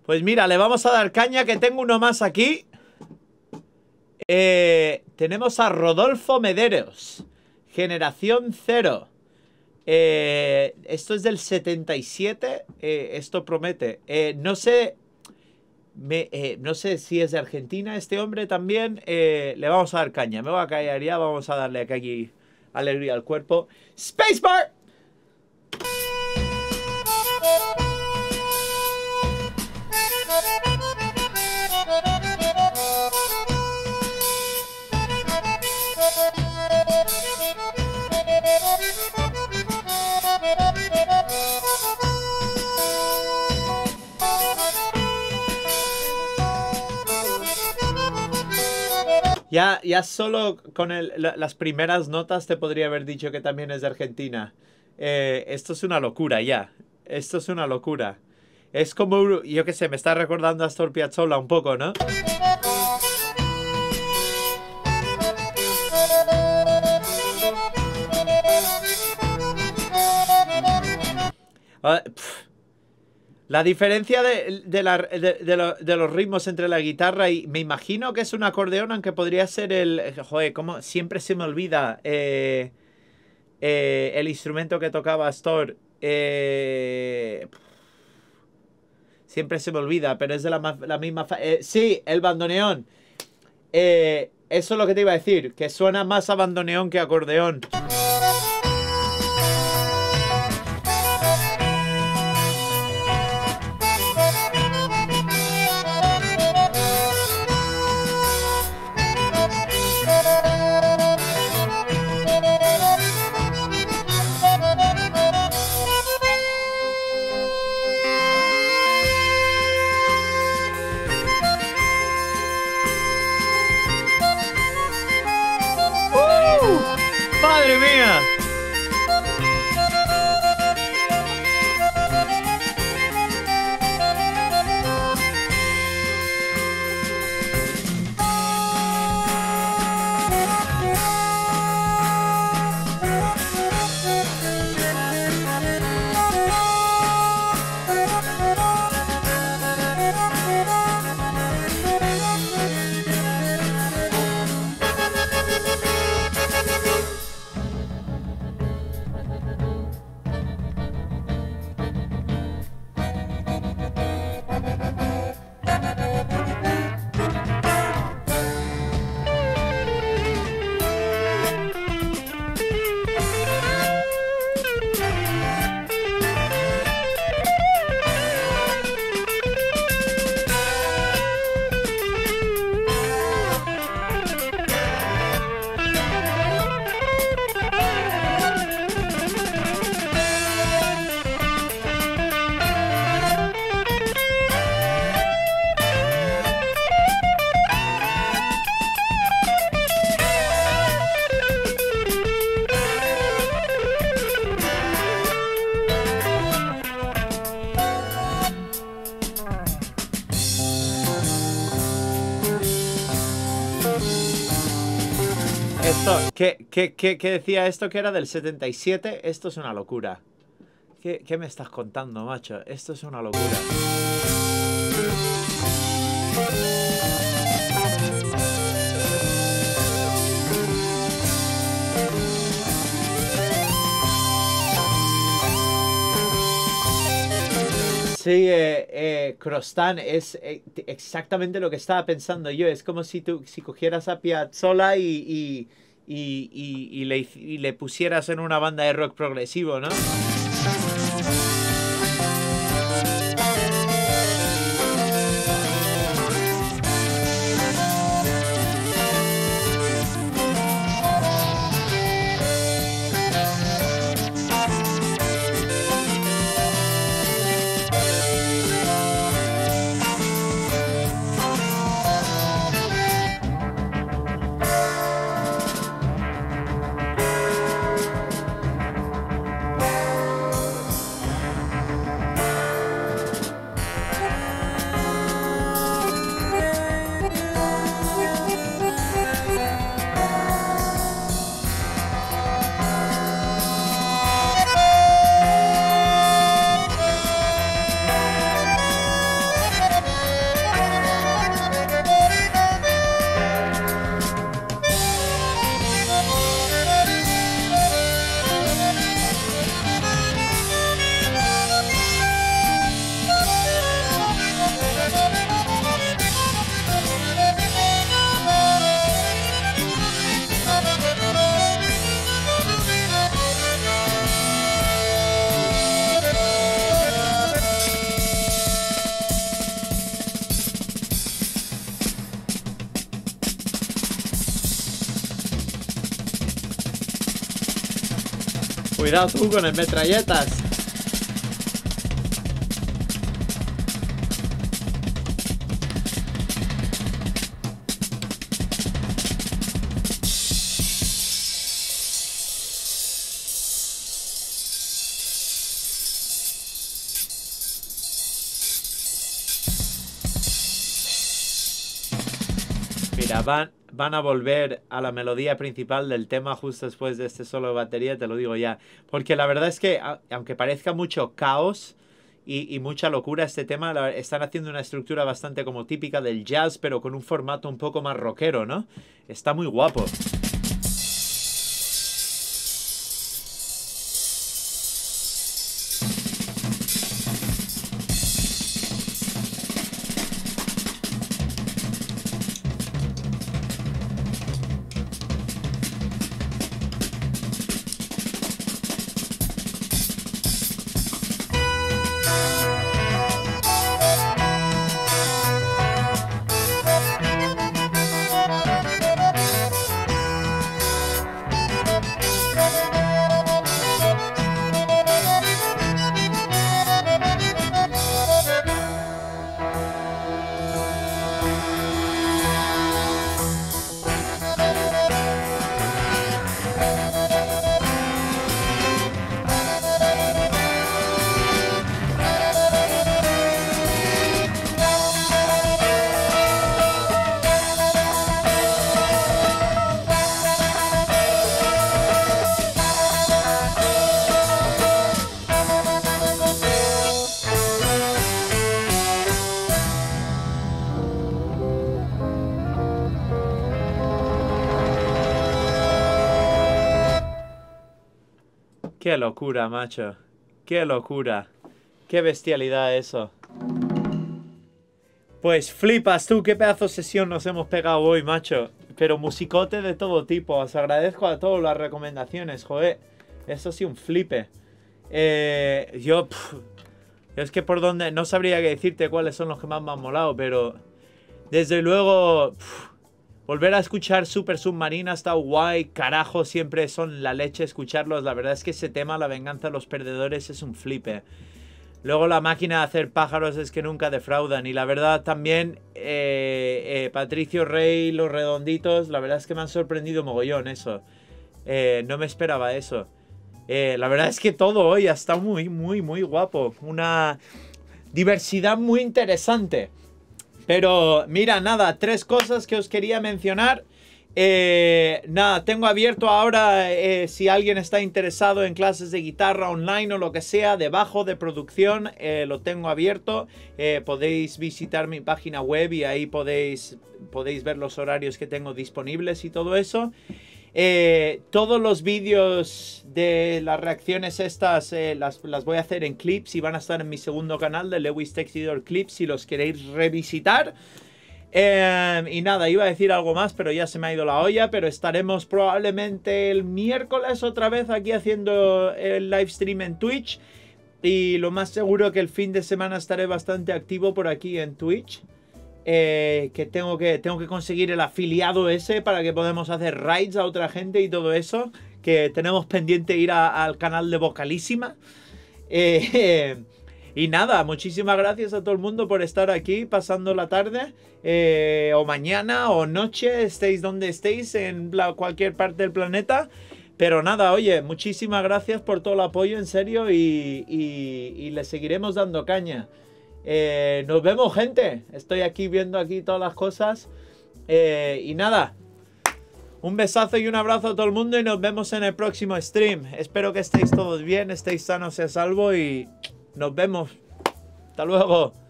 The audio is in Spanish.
Pues mira, le vamos a dar caña, que tengo uno más aquí. Tenemos a Rodolfo Mederos, Generación Cero. Esto es del 77. Esto promete. No sé. No sé si es de Argentina este hombre también. Le vamos a dar caña. Me voy a callar ya. Vamos a darle aquí alegría al cuerpo. Spacebar. Ya solo con las primeras notas te podría haber dicho que también es de Argentina. Esto es una locura ya. Esto es una locura. Es como, yo qué sé, me está recordando a Astor Piazzolla un poco, ¿no? La diferencia de los ritmos entre la guitarra y... Me imagino que es un acordeón, aunque podría ser el... Joder, como siempre se me olvida el instrumento que tocaba Astor. Siempre se me olvida, pero es de la misma... sí, el bandoneón. Eso es lo que te iba a decir, que suena más a bandoneón que a acordeón. ¡Madre mía! ¿Qué decía esto que era del 77? Esto es una locura. ¿Qué me estás contando, macho? Esto es una locura. Sí, Crostan es exactamente lo que estaba pensando yo. Es como si cogieras a Piazzolla y le pusieras en una banda de rock progresivo, ¿no? Cuidado tú con el metralletas. Mira, van a volver a la melodía principal del tema justo después de este solo de batería, te lo digo ya. Porque la verdad es que, aunque parezca mucho caos y mucha locura este tema, están haciendo una estructura bastante como típica del jazz, pero con un formato un poco más rockero, ¿no? Está muy guapo. Qué locura, macho. Qué locura. Qué bestialidad eso. Pues flipas tú, qué pedazo de sesión nos hemos pegado hoy, macho. Pero musicote de todo tipo. Os agradezco a todos las recomendaciones, joder. Eso sí, un flipe. Yo es que por donde... No sabría qué decirte cuáles son los que más me han molado, pero... Desde luego... Volver a escuchar Super Submarina está guay. Carajo, siempre son la leche escucharlos. La verdad es que ese tema, La venganza de los perdedores, es un flipe. Luego La máquina de hacer pájaros es que nunca defraudan. Y la verdad también Patricio Rey, Los Redonditos, la verdad es que me han sorprendido mogollón eso. No me esperaba eso. La verdad es que todo hoy ha estado muy, muy, muy guapo. Una diversidad muy interesante. Pero mira, nada, 3 cosas que os quería mencionar. Nada, tengo abierto ahora, si alguien está interesado en clases de guitarra online o lo que sea, debajo de producción, lo tengo abierto. Podéis visitar mi página web y ahí podéis ver los horarios que tengo disponibles y todo eso. Todos los vídeos de las reacciones estas las voy a hacer en clips y van a estar en mi segundo canal de Lewis Texidor Clips si los queréis revisitar. Y nada, iba a decir algo más, pero ya se me ha ido la olla. Pero estaremos probablemente el miércoles otra vez aquí haciendo el live stream en Twitch. Y lo más seguro que el fin de semana estaré bastante activo por aquí en Twitch. Que tengo que conseguir el afiliado ese para que podamos hacer raids a otra gente y todo eso. Que tenemos pendiente ir al canal de Vocalísima. Y nada, muchísimas gracias a todo el mundo por estar aquí pasando la tarde, o mañana o noche, estéis donde estéis en cualquier parte del planeta. Pero nada, oye, muchísimas gracias por todo el apoyo, en serio, y le seguiremos dando caña. Nos vemos, gente. Estoy aquí viendo aquí todas las cosas. Y nada, un besazo y un abrazo a todo el mundo y nos vemos en el próximo stream. Espero que estéis todos bien, estéis sanos y a salvo y nos vemos. Hasta luego.